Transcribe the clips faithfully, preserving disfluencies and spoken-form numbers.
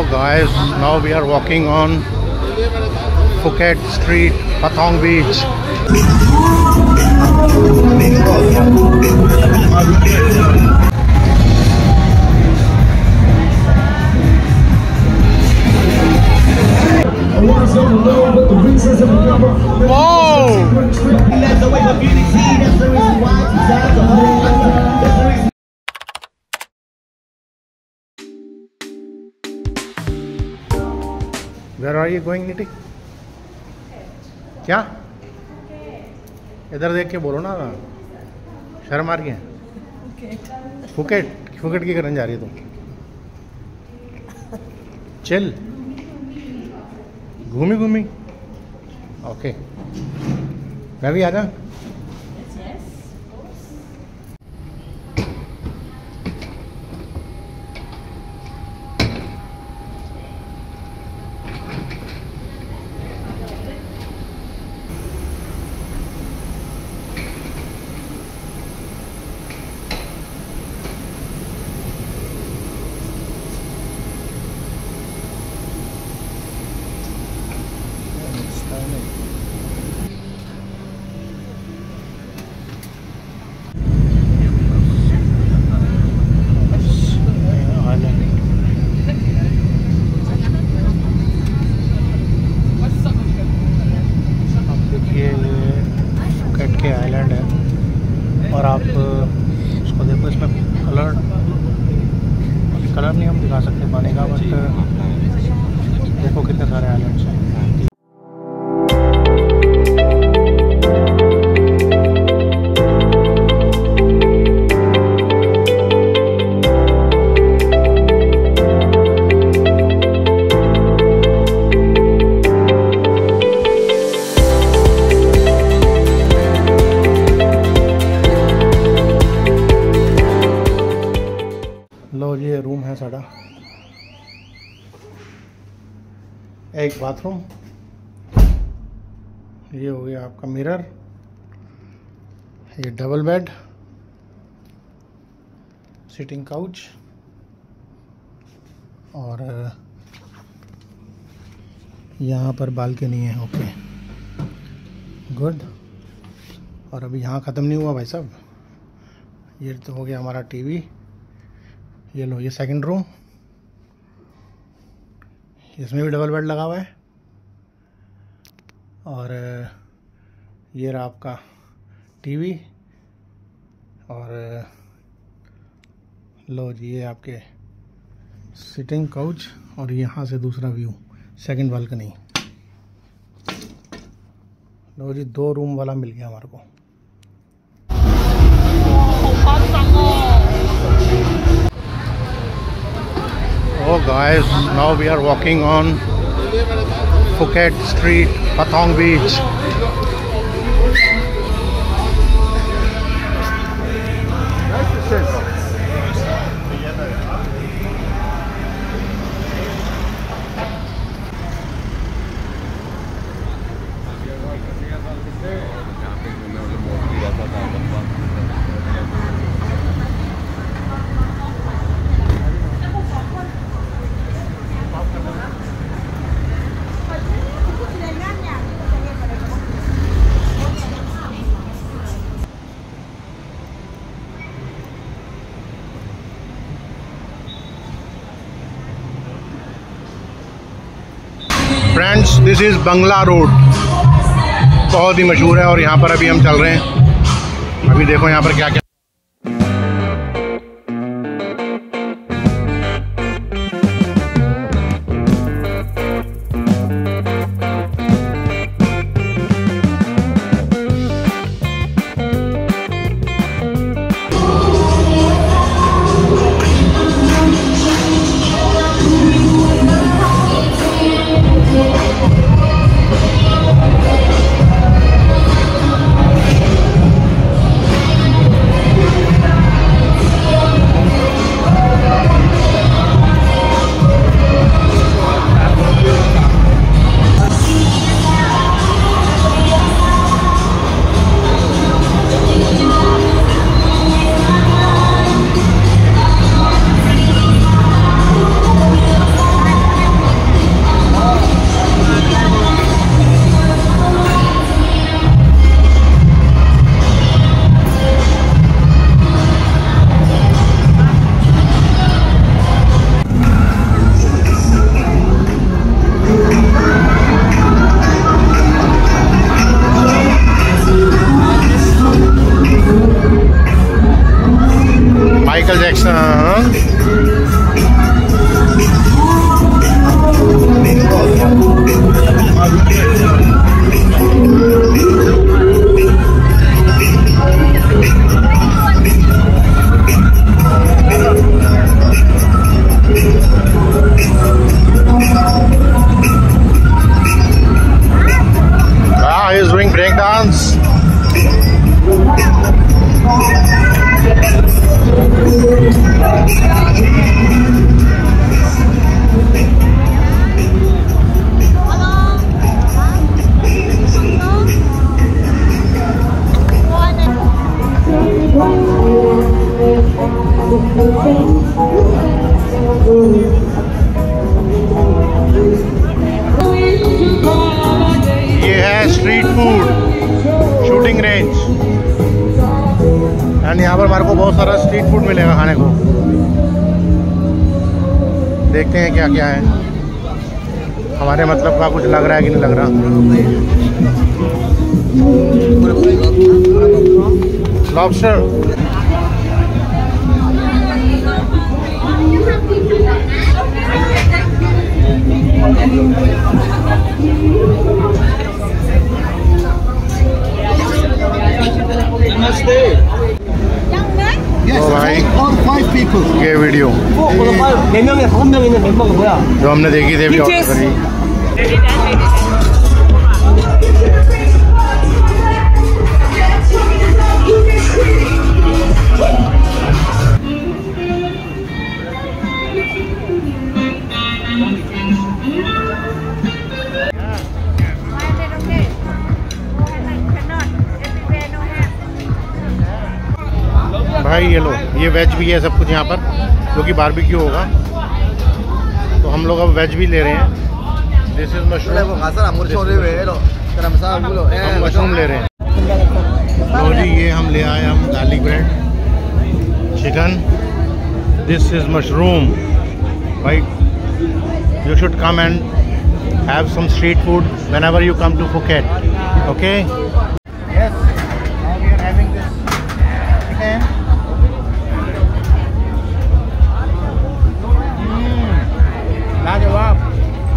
guys, now we are walking on Phuket Street, Patong Beach. Whoa! Where are you going, Niti? क्या? इधर देख के बोलो ना, शर्म आ रही है। फुकेट फुकेट की करने जा रही है तुम? चिल घूमी घूमी ओके, मैं भी आ जा। आइलैंड है और आप उसको देखो, इसमें कलर कलर नहीं हम दिखा सकते पानी का, बट देखो कितने सारे आइलैंड्स हैं। लो ये रूम है साड़ा, एक बाथरूम, ये हो गया आपका मिरर, ये डबल बेड, सिटिंग काउच और यहाँ पर बालकनी है। Okay good. और अभी यहाँ ख़त्म नहीं हुआ भाई साहब, ये तो हो गया हमारा टीवी। ये लो ये सेकंड रूम, इसमें भी डबल बेड लगा हुआ है। और ये रहा आपका टीवी और लो जी ये आपके सिटिंग काउच और यहाँ से दूसरा व्यू, सेकंड बालकनी। लो जी दो रूम वाला मिल गया हमारे को। Oh guys, now we are walking on Phuket Street, Patong Beach. Friends this is Bangla Road, बहुत ही मशहूर है और यहाँ पर अभी हम चल रहे हैं। अभी देखो यहाँ पर क्या क्या Michael Jackson. Ah, he's doing break dance. ये है street food shooting range and यहाँ पर हमारे को बहुत सारा स्ट्रीट फूड मिलेगा खाने को। देखते हैं क्या क्या है, हमारे मतलब का कुछ लग रहा है कि नहीं लग रहा। लॉबस्टर Yes, Oh, भाई all five people. ये वीडियो 네 명에 다섯 명 있는 멤버가 뭐야? जो हमने देखी थी अभी ऑर्डर करी। भाई ये लो, ये वेज भी है सब कुछ यहाँ पर, जो कि बारबेक्यू होगा। तो हम लोग अब वेज भी ले रहे हैं। दिस इज मशरूम, हम मशरूम ले रहे हैं। लो जी, ये हम ले आए हम garlic bread chicken. This is mushroom. भाई you should come and have some street food whenever you come to Phuket, okay? Yes, now we are having this chicken. लाजवाब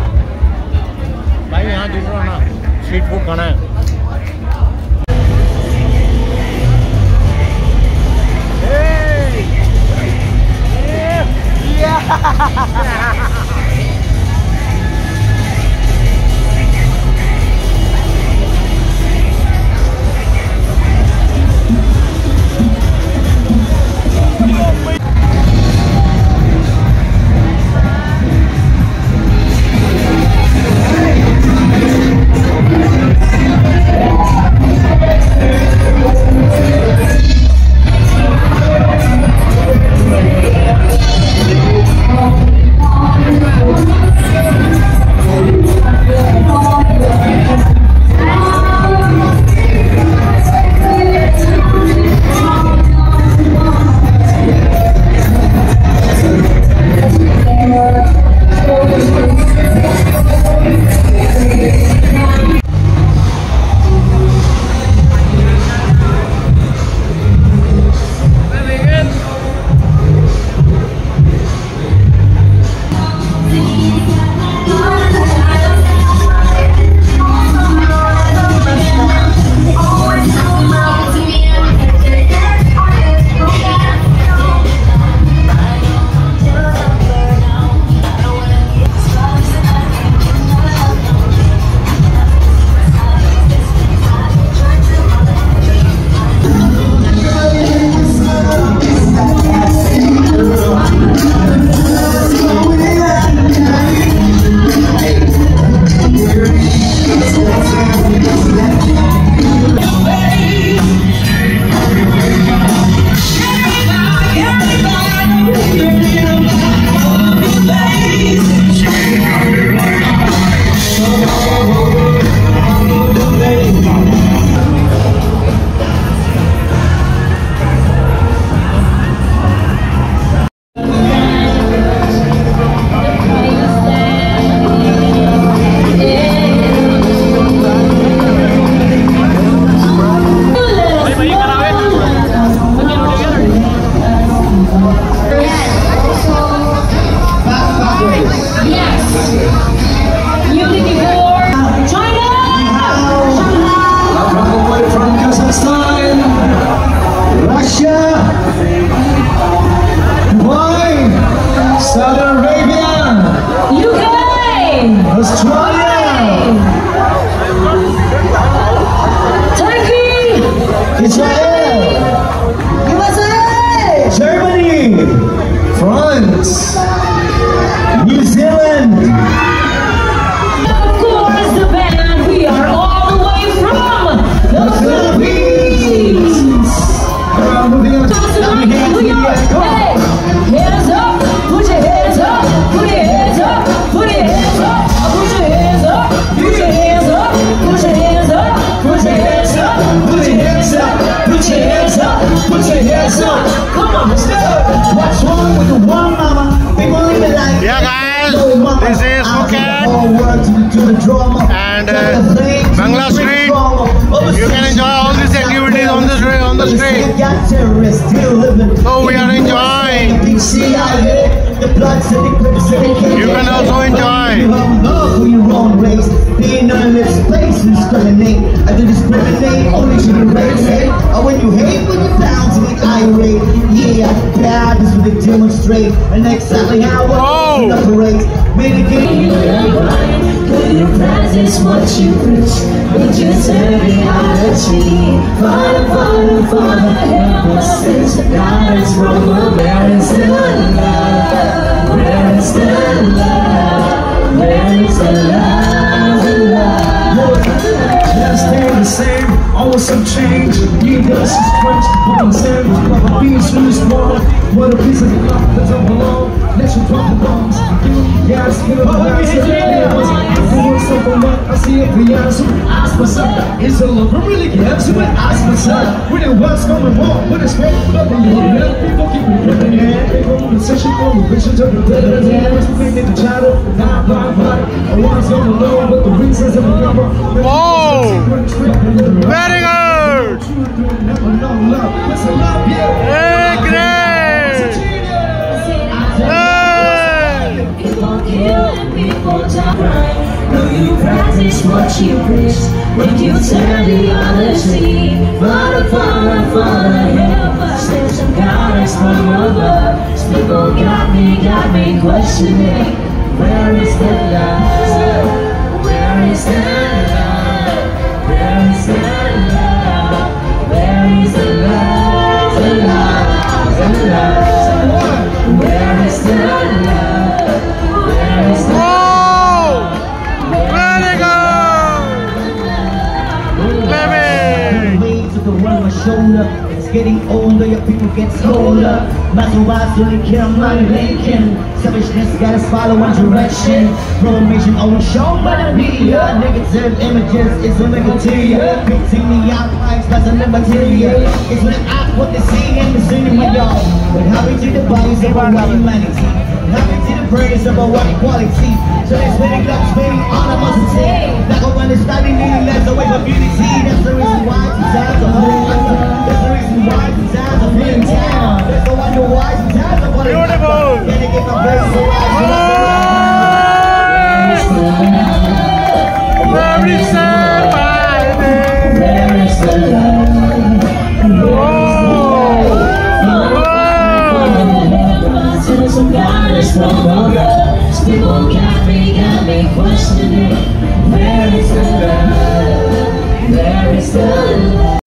भाई, यहाँ जिस ना स्ट्रीट फूड खाना है। Yes. Unity for China. From Kazakhstan, Russia, Dubai, Saudi Arabia, U K. Australia, Turkey. Israel, U S A. Germany, France, New Zealand. Of course, the band. We are all the way from the Philippines. Hey, hands up, put your hands up, put your hands up, put your hands up, put your hands up, put your hands up, put your hands up, put your hands up, put your hands up, put your hands up, put your hands up. Come on, let's go. What's wrong with the one mama? People live it like Yeah, guys, this is Phuket and uh, Bangla Street. You can enjoy all these activities on the street. On the street. So we are enjoying. You can also enjoy. Being on this place and discriminate. I do discriminate only to the race. Or when you hate, when you're bound to be irate. Yeah, bad is what they demonstrate. And exactly how it operates. Made a game. Could you practice what you preach? Would you turn reality? Father, Father, Father, help us. There's a God is wrong. Where is the love? Where is the love? Where is the love? The love. Just stay the same, always some change. Need us is quenched, but the same. Like a beast from this world. What a piece of the love that don't belong. Let you drop the bombs. Give them gas, give them the gas. I see it beyond, so ask myself, is the love really gives you? Ask myself, when it was going wrong, when it's wrong, but when you hear it, people keep repeating it. They go on the session, go on the visions of the dead. What's the thing in the shadow? Not blind, blind. I was on the low, but the reasons of the number. Oh, very good. Hey, great. People kill and people die. Will you practice what you preach? Would you turn the other cheek? Father, Father, Father, help us. There's some guidance from above. These people got me, got me questioning. Where is the love? Where is the love? Where is the love? Where is the love? The love, the love. Where is the love? Where is the love? It's getting older, your people get older. Muscle wise, only kill money Lincoln. Selfishness got us follow one direction. Programmation only shown by the media. Negative images is a material. Fixing the outliers doesn't material. It's when I what they see in the cinema, y'all. But happy to the bodies of our humanity. Happy to the praise of our equality. So let's spinning up, spinning animosity. Like a one is studying needing less away from unity. That's the reason why sometimes I'm holding on. That's the reason why sometimes I'm feeling down. That's the wonder why sometimes I'm holding on. Can I get my place so I Very sad, Where is the love? Some guidance from above. People got me, got me questioning. Where is the love? Where is the love?